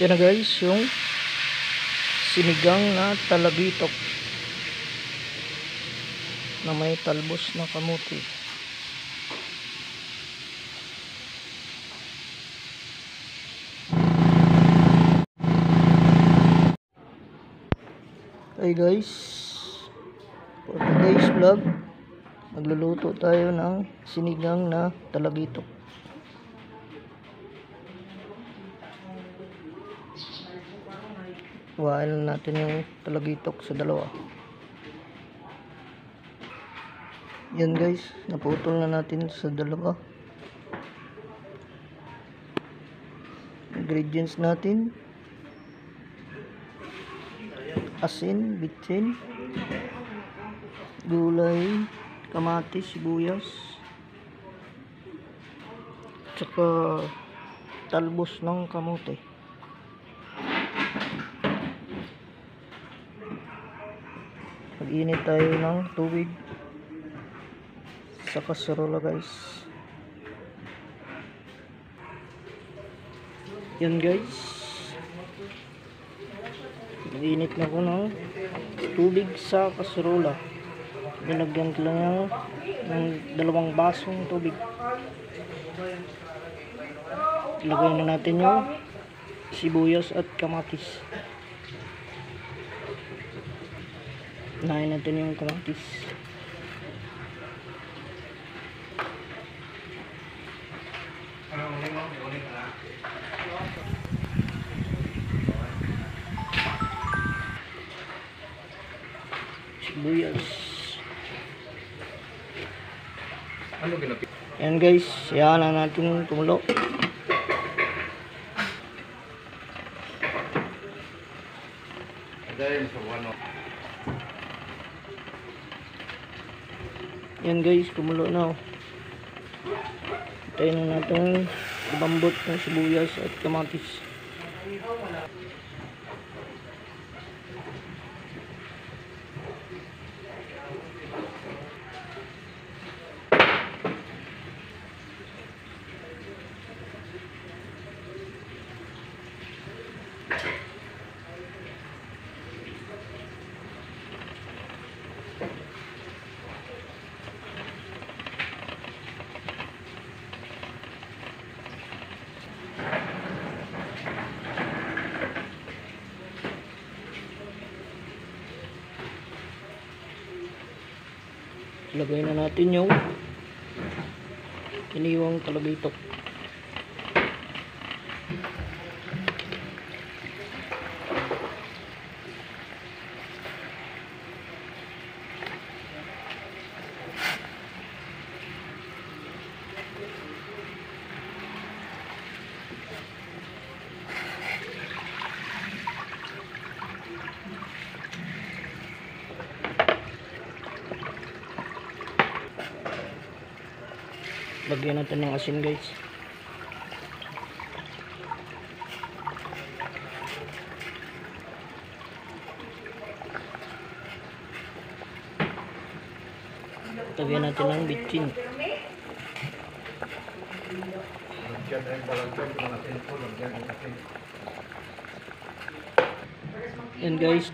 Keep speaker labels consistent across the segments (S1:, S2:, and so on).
S1: Yan na guys, yung sinigang na talabitok na may talbos na kamuti. Hey guys, for today's vlog, magluluto tayo ng sinigang na talabitok. Wain natin yung talabitok sa dalawa. Yan guys, naputol na natin sa dalawa. Ingredients natin: asin, bitsin, gulay, kamatis, sibuyas, tsaka talbos ng kamote. Mag-init tayo ng tubig sa kaserola guys. Yan guys, mag-init na ko ng tubig sa kaserola. Dinagyan ko lang ng 2 basong tubig. Ilagay na natin yung sibuyas at kamatis. Unahin natin yung kamatis. Sibuyas. Yan guys, yan na natin kumulo. Yan guys, kumulo na. Tayo na natin ibambot ng sibuyas at kamatis. Lagay na natin yung iniwang talabitok. Lagyan natin ng asin guys. Lagyan natin ng bitsin. Yan guys.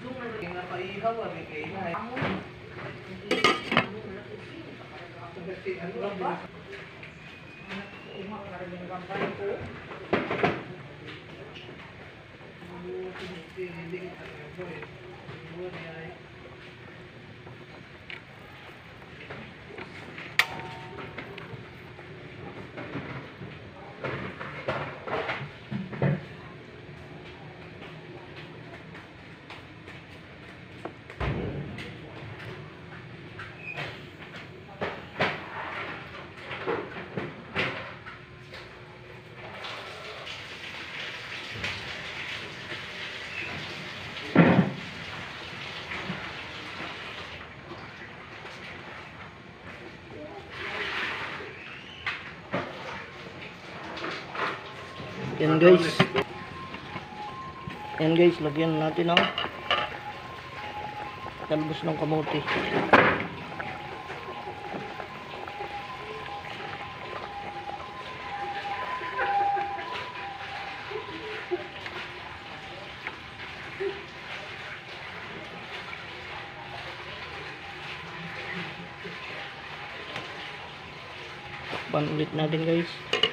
S1: Yan guys. Yan guys, lagyan natin ng talbos ng kamote. Takpan ulit natin guys.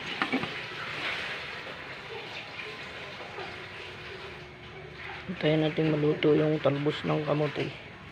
S1: Hintayin natin maluto yung talbos ng kamote.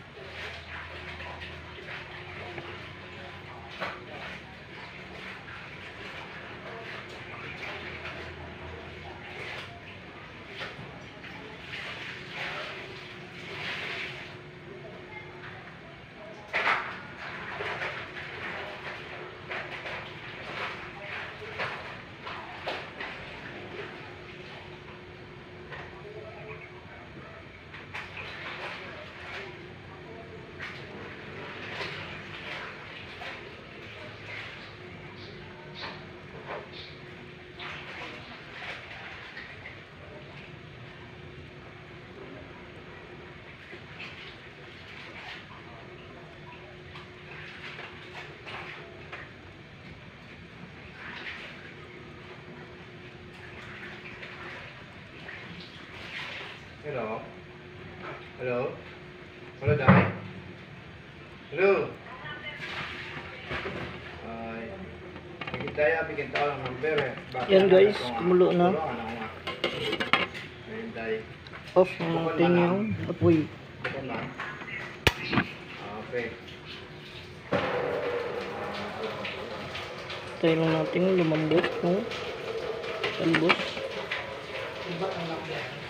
S2: Hello? Hello? Hello, Dai? Hello? Ay, bikin tayo lang ng bere.
S1: Yan guys, kumulo na.
S2: Ayun, Dai.
S1: Off na natin yung apoy.
S2: Ito na. Okay.
S1: Hintayin lang natin lumambot yung talbos.
S2: Iba ito naman.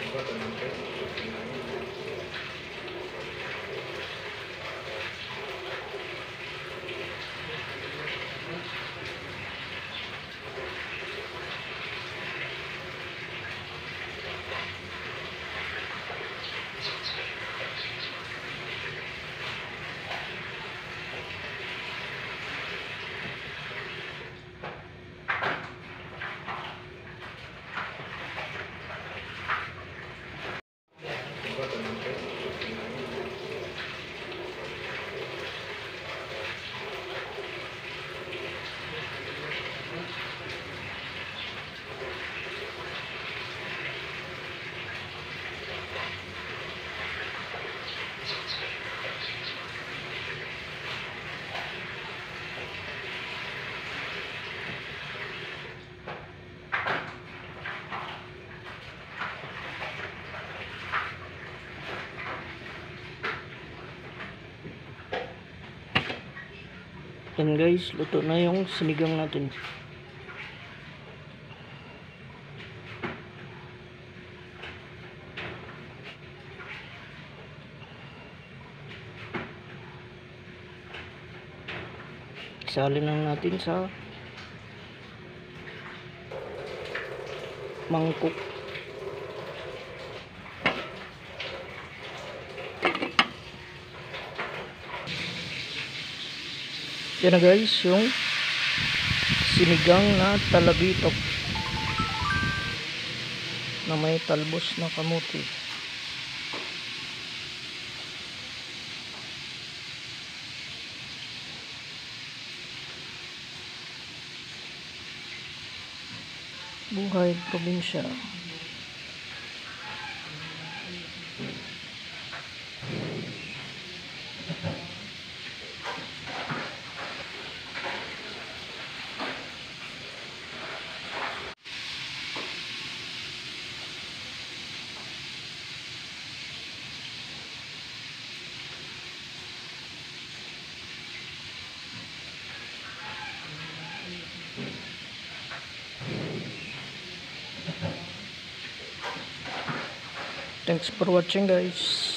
S1: Yan guys, luto na yung sinigang natin. Isalin lang natin sa mangkok. Yan na guys, yung sinigang na talabitok na may talbos na kamuti. Buhay probinsya. Thanks for watching guys.